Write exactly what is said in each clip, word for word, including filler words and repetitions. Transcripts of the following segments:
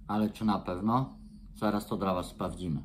Ale czy na pewno? Zaraz to dla Was sprawdzimy.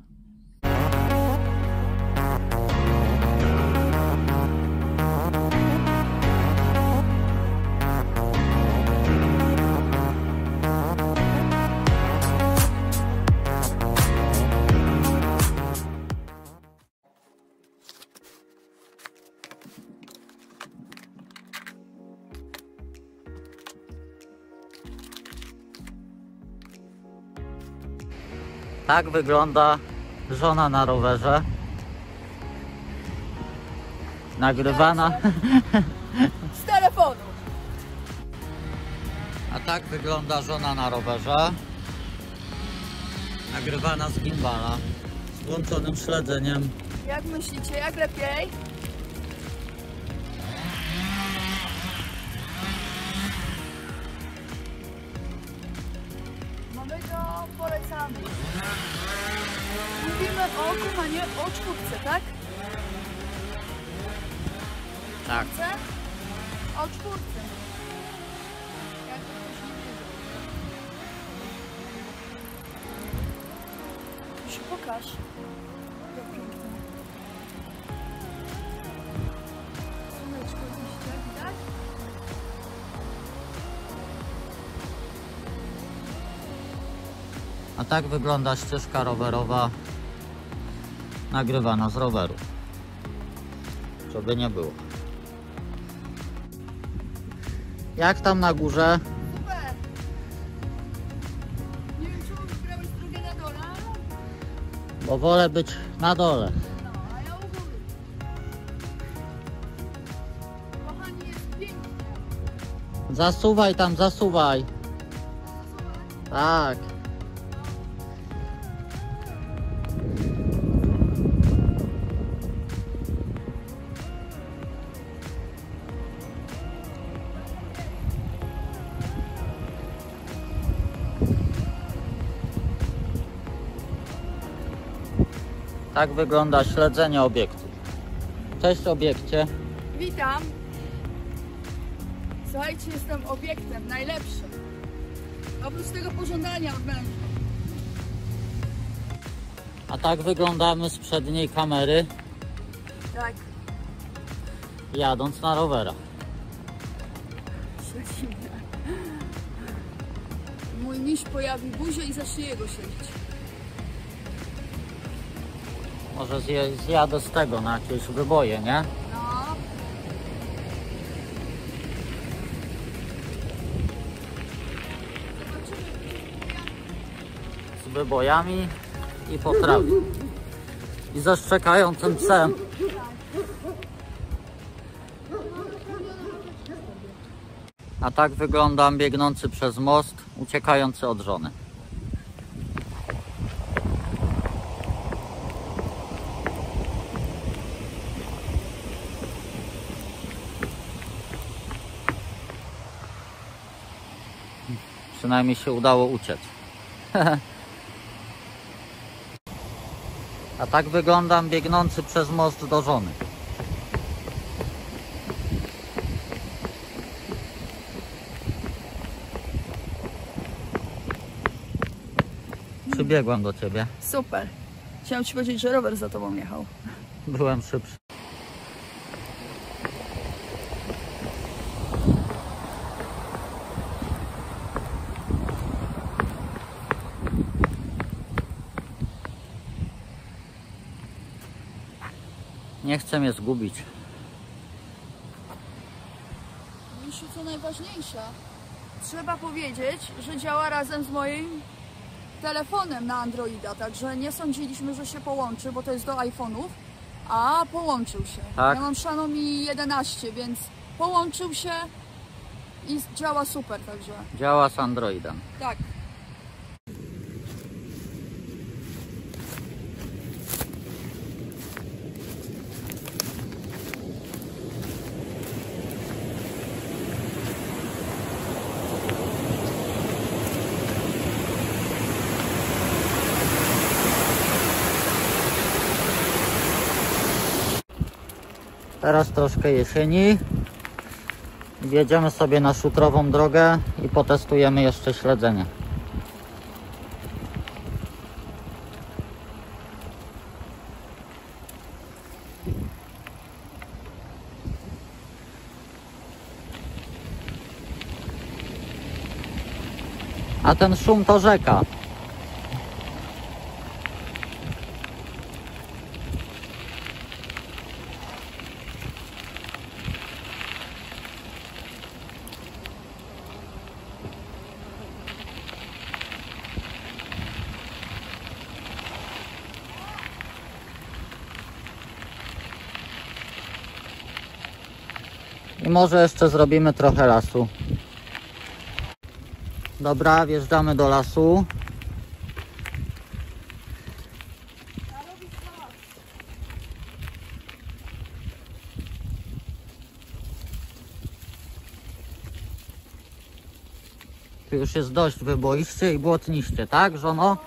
Tak wygląda żona na rowerze. Nagrywana z telefonu. A tak wygląda żona na rowerze. Nagrywana z gimbala, z włączonym śledzeniem. Jak myślicie, jak lepiej? Mamy go, polecamy. Mówimy o kochanie, o czwórce, tak? Tak. Czwórce? O czwórce. Jakby ktoś nie wiedział. To się pokaż. Jak pięknie. Słoneczko liście, widać? A tak wygląda ścieżka rowerowa nagrywana z roweru. Żeby nie było. Jak tam na górze? Super! Nie wiem, czemu wybrałeś drugą na dole, ale... Bo wolę być na dole. No, a ja u góry. Kochani, jest pięknie. Zasuwaj tam, zasuwaj. Tak. Tak wygląda śledzenie obiektu. Cześć obiekcie. Witam. Słuchajcie, jestem obiektem najlepszym. Oprócz tego pożądania od męża. A tak wyglądamy z przedniej kamery, Tak. jadąc na rowerach. Przeciwnie. Mój miś pojawi buzię i zacznie jego siedzieć. Może zje, zjadę z tego na jakieś wyboje, nie? No. Z wybojami i po trawie. I ze szczekającym psem. A tak wyglądam biegnący przez most, uciekający od żony. Przynajmniej się udało uciec. A tak wyglądam biegnący przez most do żony. Przybiegłem do ciebie. Super. Chciałam ci powiedzieć, że rower za tobą jechał. Byłem szybszy. Nie chcę mnie zgubić. Misiu, co najważniejsze, trzeba powiedzieć, że działa razem z moim telefonem na Androida, także nie sądziliśmy, że się połączy, bo to jest do iPhone'ów, a połączył się. Tak? Ja mam Xiaomi jedenaście, więc połączył się i działa super, także Działa z Androidem. tak. Teraz troszkę jesieni. Wjedziemy sobie na szutrową drogę i potestujemy jeszcze śledzenie. A ten szum to rzeka. I może jeszcze zrobimy trochę lasu. Dobra, wjeżdżamy do lasu. Tu już jest dość wyboiście i błotniście, tak, żono?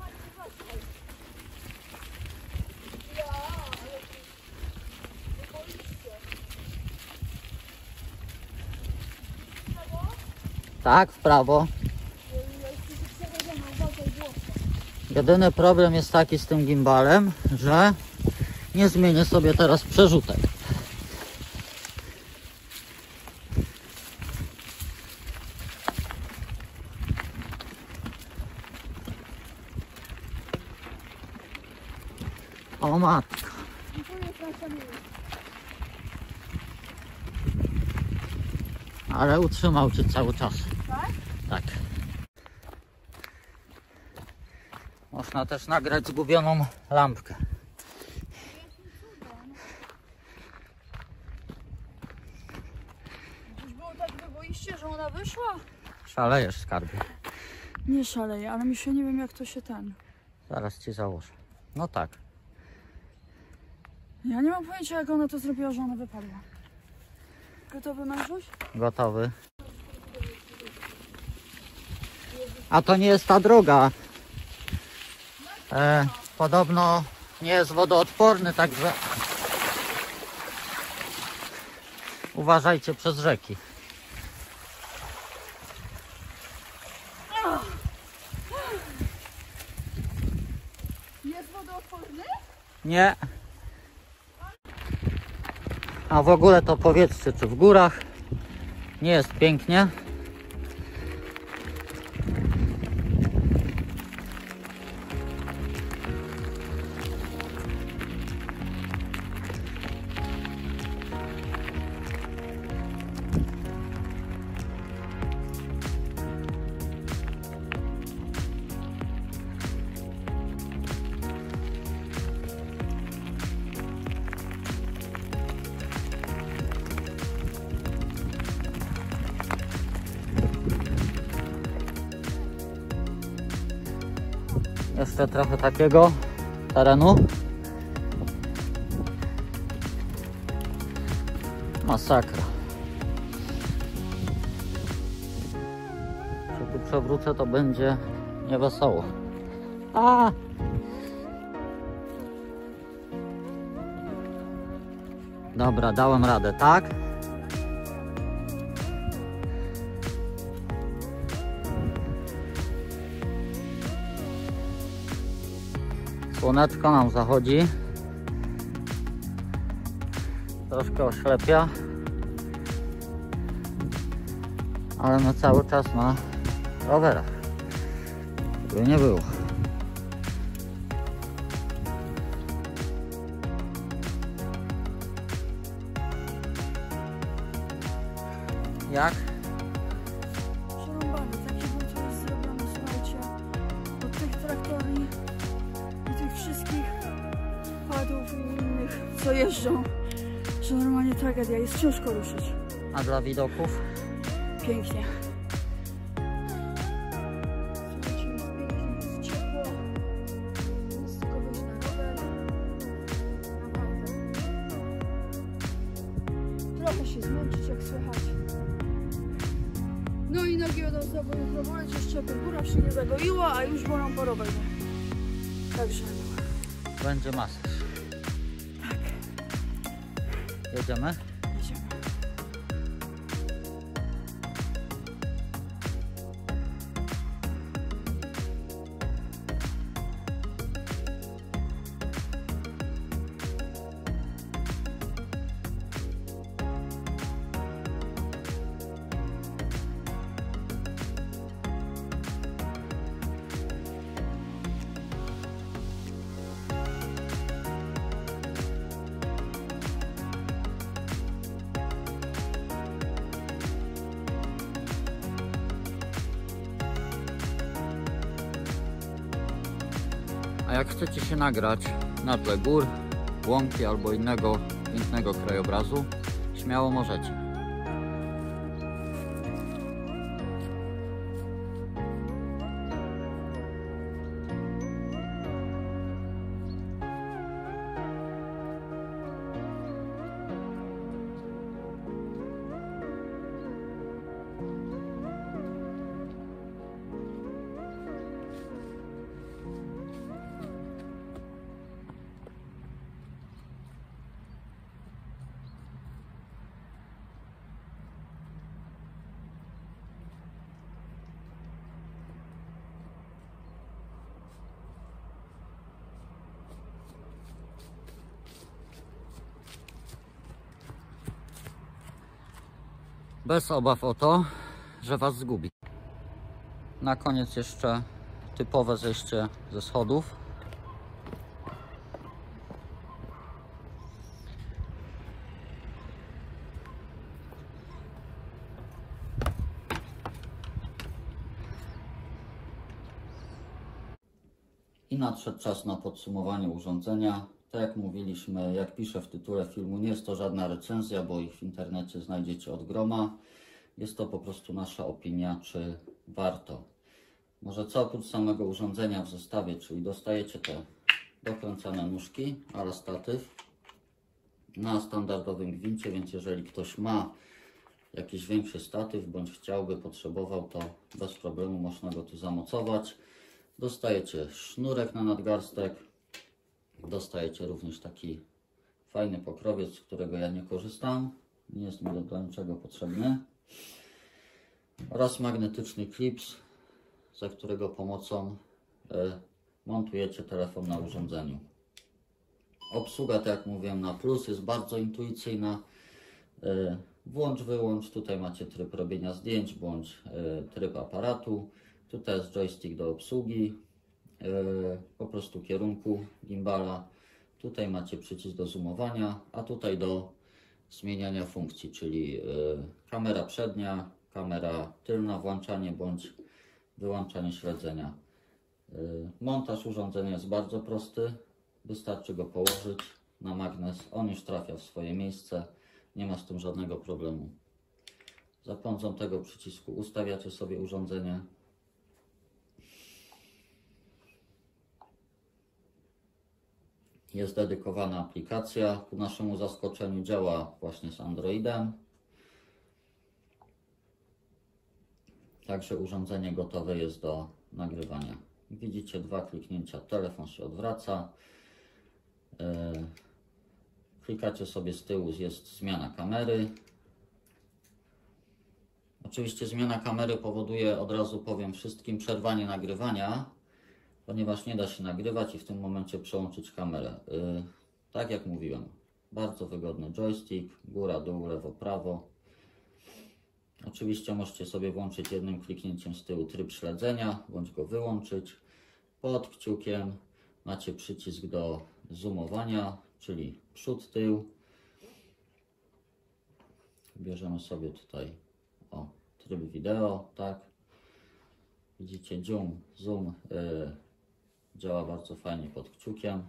Tak, w prawo. Jedyny problem jest taki z tym gimbalem, że nie zmienię sobie teraz przerzutek. O matka. Ale utrzymał cię cały czas. Tak? Tak. Można też nagrać zgubioną lampkę. Już było tak wyboiście, że ona wyszła? Szalejesz, skarbie. Nie szaleję, ale mi się nie wiem jak to się ten... Zaraz ci założę. No tak. Ja nie mam pojęcia jak ona to zrobiła, że ona wypadła. Gotowy mężuś? Gotowy. A to nie jest ta droga. E, podobno nie jest wodoodporny, także uważajcie przez rzeki. Jest wodoodporny? Nie. A w ogóle to powiedzcie, czy w górach nie jest pięknie? Jeszcze trochę takiego terenu. Masakra. Jak tu przewrócę, to będzie niewesoło. A! Dobra, dałem radę, tak? Słoneczko nam zachodzi. Troszkę oślepia. Ale my cały czas na rowerach. Żeby nie było. Jak? Przerąbany, taki był co jest zrobiony, słuchajcie. Od tych traktori i tych wszystkich padów i innych, co jeżdżą, że normalnie tragedia, jest ciężko ruszyć. A dla widoków? Pięknie. Słuchajcie, jest pięknie, jest ciepło. Jest tylko wyjść na rower. Naprawdę. Trochę się zmęczyć, jak słychać. No i nogi będą znowu jutro boleć, jeszcze góra się nie zagoiła, a już bolą po rowerze. Także no. Będzie masaż. Tak. Jedziemy? Jedziemy. A jak chcecie się nagrać na tle gór, łąki albo innego pięknego krajobrazu, śmiało możecie. Bez obaw o to, że Was zgubi. Na koniec jeszcze typowe zejście ze schodów. I nadszedł czas na podsumowanie urządzenia. Tak jak mówiliśmy, jak piszę w tytule filmu, nie jest to żadna recenzja, bo ich w internecie znajdziecie od groma. Jest to po prostu nasza opinia, czy warto. Może co oprócz samego urządzenia w zestawie, czyli dostajecie te dokręcane nóżki, ale statyw na standardowym gwincie, więc jeżeli ktoś ma jakiś większy statyw, bądź chciałby, potrzebował, to bez problemu można go tu zamocować. Dostajecie sznurek na nadgarstek, dostajecie również taki fajny pokrowiec, z którego ja nie korzystam, nie jest mi do niczego potrzebny, oraz magnetyczny klips, za którego pomocą e, montujecie telefon na urządzeniu. Obsługa, tak jak mówiłem, na plus jest bardzo intuicyjna. E, włącz, wyłącz, tutaj macie tryb robienia zdjęć bądź e, tryb aparatu. Tutaj jest joystick do obsługi, e, po prostu kierunku gimbala. Tutaj macie przycisk do zoomowania, a tutaj do zmieniania funkcji, czyli e, kamera przednia, kamera tylna, włączanie bądź wyłączanie śledzenia. E, montaż urządzenia jest bardzo prosty, wystarczy go położyć na magnes, on już trafia w swoje miejsce, nie ma z tym żadnego problemu. Za pomocą tego przycisku ustawiacie sobie urządzenie. Jest dedykowana aplikacja, ku naszemu zaskoczeniu działa właśnie z Androidem. Także urządzenie gotowe jest do nagrywania. Widzicie, dwa kliknięcia, telefon się odwraca. Yy, klikacie sobie z tyłu, jest zmiana kamery. Oczywiście zmiana kamery powoduje, od razu powiem wszystkim, przerwanie nagrywania, ponieważ nie da się nagrywać i w tym momencie przełączyć kamerę. Yy, tak jak mówiłem, bardzo wygodny joystick, góra, dół, lewo, prawo. Oczywiście możecie sobie włączyć jednym kliknięciem z tyłu tryb śledzenia, bądź go wyłączyć. Pod kciukiem macie przycisk do zoomowania, czyli przód, tył. Bierzemy sobie tutaj o, tryb wideo, tak. Widzicie, zoom, zoom yy, działa bardzo fajnie pod kciukiem.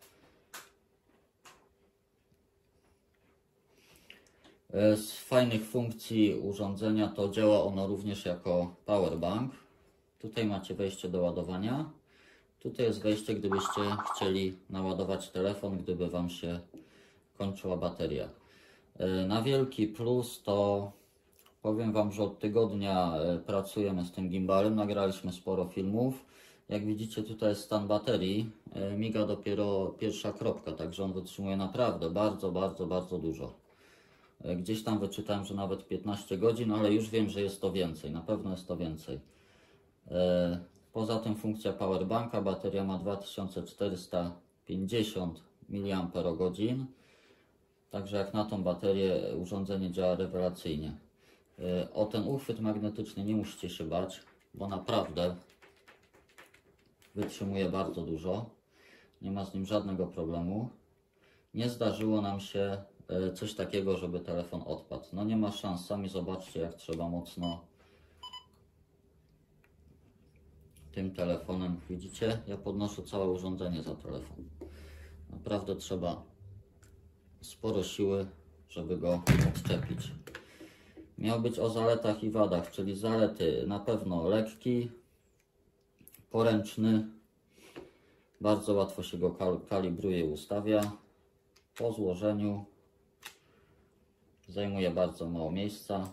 Z fajnych funkcji urządzenia to działa ono również jako powerbank. Tutaj macie wejście do ładowania. Tutaj jest wejście, gdybyście chcieli naładować telefon, gdyby Wam się kończyła bateria. Na wielki plus to powiem Wam, że od tygodnia pracujemy z tym gimbalem, nagraliśmy sporo filmów. Jak widzicie, tutaj jest stan baterii, miga dopiero pierwsza kropka, także on wytrzymuje naprawdę bardzo, bardzo, bardzo dużo. Gdzieś tam wyczytałem, że nawet piętnaście godzin, ale już wiem, że jest to więcej, na pewno jest to więcej. Poza tym funkcja powerbanka, bateria ma dwa tysiące czterysta pięćdziesiąt miliamperogodzin, także jak na tą baterię urządzenie działa rewelacyjnie. O ten uchwyt magnetyczny nie musicie się bać, bo naprawdę wytrzymuje bardzo dużo, nie ma z nim żadnego problemu. Nie zdarzyło nam się coś takiego, żeby telefon odpadł. No nie ma szans, sami zobaczcie, jak trzeba mocno tym telefonem. Widzicie? Ja podnoszę całe urządzenie za telefon. Naprawdę trzeba sporo siły, żeby go odczepić. Miał być o zaletach i wadach, czyli zalety na pewno lekki, poręczny, bardzo łatwo się go kal kalibruje i ustawia. Po złożeniu zajmuje bardzo mało miejsca.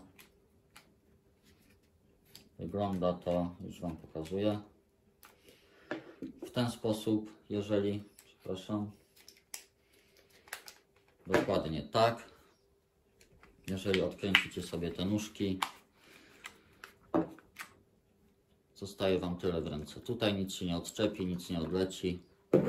Wygląda to, już Wam pokazuję, w ten sposób, jeżeli, przepraszam, dokładnie tak. Jeżeli odkręcicie sobie te nóżki, zostaje Wam tyle w ręce. Tutaj nic się nie odczepi, nic nie odleci.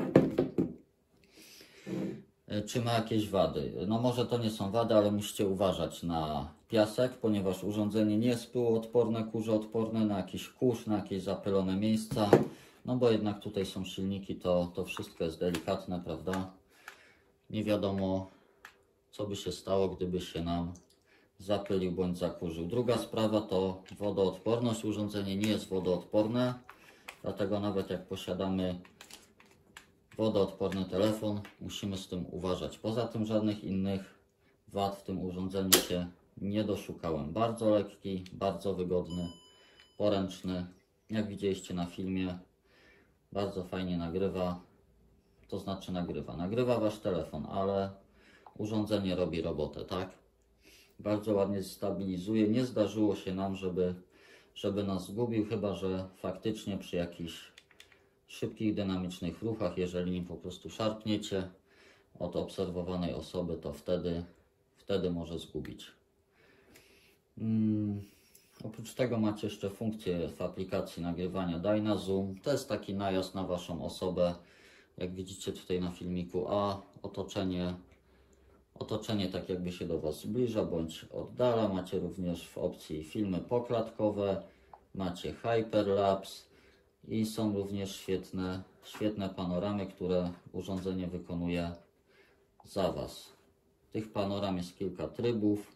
Czy ma jakieś wady? No może to nie są wady, ale musicie uważać na piasek, ponieważ urządzenie nie jest pyłoodporne, kurzoodporne, na jakiś kurz, na jakieś zapylone miejsca. No bo jednak tutaj są silniki, to, to wszystko jest delikatne, prawda? Nie wiadomo, co by się stało, gdyby się nam zapylił bądź zakurzył. Druga sprawa to wodoodporność. Urządzenie nie jest wodoodporne, dlatego nawet jak posiadamy wodoodporny telefon, musimy z tym uważać. Poza tym żadnych innych wad w tym urządzeniu się nie doszukałem. Bardzo lekki, bardzo wygodny, poręczny. Jak widzieliście na filmie, bardzo fajnie nagrywa. To znaczy nagrywa. Nagrywa Wasz telefon, ale urządzenie robi robotę, tak? Bardzo ładnie stabilizuje. Nie zdarzyło się nam, żeby, żeby nas zgubił, chyba że faktycznie przy jakichś szybkich, dynamicznych ruchach, jeżeli nim po prostu szarpniecie od obserwowanej osoby, to wtedy, wtedy może zgubić. Hmm. Oprócz tego macie jeszcze funkcję w aplikacji nagrywania Dynazoom. To jest taki najazd na Waszą osobę, jak widzicie tutaj na filmiku, a otoczenie Otoczenie tak jakby się do Was zbliża bądź oddala. Macie również w opcji filmy poklatkowe, macie hyperlapse i są również świetne, świetne panoramy, które urządzenie wykonuje za Was. Tych panoram jest kilka trybów,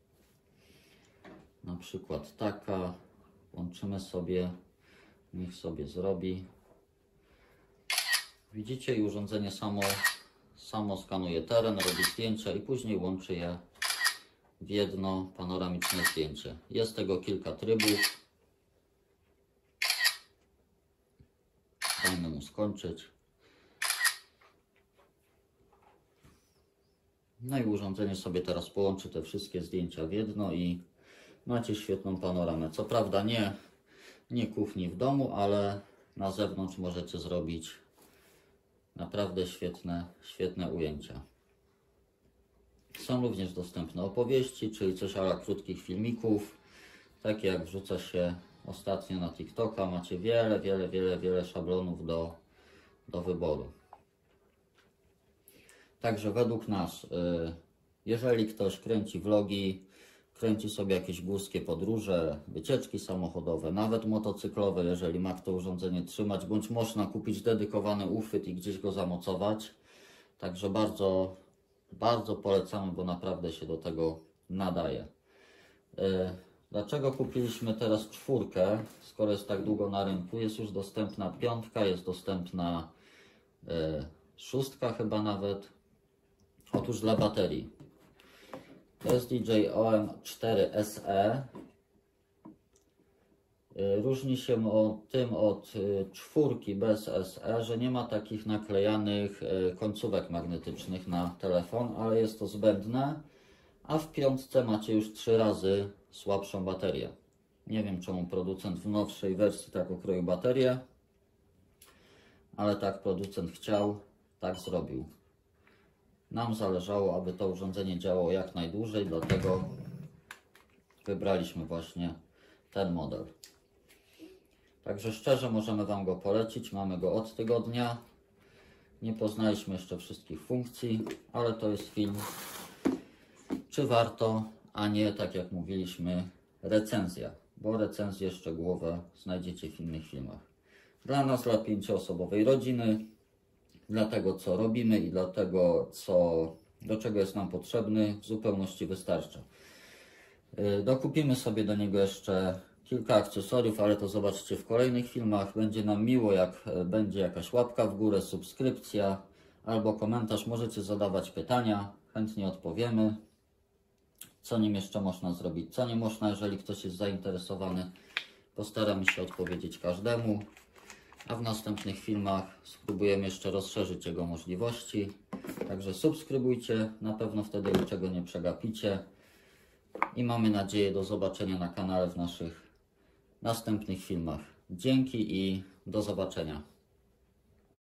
na przykład taka. Łączymy sobie, niech sobie zrobi. Widzicie, i urządzenie samo Samo skanuje teren, robi zdjęcia i później łączy je w jedno panoramiczne zdjęcie. Jest tego kilka trybów. Dajmy mu skończyć. No i urządzenie sobie teraz połączy te wszystkie zdjęcia w jedno i macie świetną panoramę. Co prawda nie, nie kuchni w domu, ale na zewnątrz możecie zrobić naprawdę świetne, świetne ujęcia. Są również dostępne opowieści, czyli coś ala krótkich filmików, takie jak wrzuca się ostatnio na TikToka. Macie wiele, wiele, wiele, wiele szablonów do, do wyboru. Także według nas, jeżeli ktoś kręci vlogi, kręci sobie jakieś górskie podróże, wycieczki samochodowe, nawet motocyklowe, jeżeli ma kto urządzenie trzymać, bądź można kupić dedykowany uchwyt i gdzieś go zamocować. Także bardzo, bardzo polecamy, bo naprawdę się do tego nadaje. Dlaczego kupiliśmy teraz czwórkę, skoro jest tak długo na rynku? Jest już dostępna piątka, jest dostępna szóstka chyba nawet. Otóż dla baterii. To jest D J I O M cztery S E. Różni się o tym od czwórki bez S E, że nie ma takich naklejanych końcówek magnetycznych na telefon, ale jest to zbędne. A w piątce macie już trzy razy słabszą baterię. Nie wiem, czemu producent w nowszej wersji tak okroił baterię, ale tak producent chciał, tak zrobił. Nam zależało, aby to urządzenie działało jak najdłużej, dlatego wybraliśmy właśnie ten model. Także szczerze możemy Wam go polecić. Mamy go od tygodnia. Nie poznaliśmy jeszcze wszystkich funkcji, ale to jest film, czy warto, a nie, tak jak mówiliśmy, recenzja, bo recenzje szczegółowe znajdziecie w innych filmach. Dla nas, dla pięcioosobowej rodziny, dla tego, co robimy i dla tego, co, do czego jest nam potrzebny, w zupełności wystarcza. Dokupimy sobie do niego jeszcze kilka akcesoriów, ale to zobaczcie w kolejnych filmach. Będzie nam miło, jak będzie jakaś łapka w górę, subskrypcja albo komentarz. Możecie zadawać pytania, chętnie odpowiemy. Co nim jeszcze można zrobić, co nie można, jeżeli ktoś jest zainteresowany. Postaramy się odpowiedzieć każdemu, a w następnych filmach spróbujemy jeszcze rozszerzyć jego możliwości. Także subskrybujcie, na pewno wtedy niczego nie przegapicie. I mamy nadzieję do zobaczenia na kanale w naszych następnych filmach. Dzięki i do zobaczenia.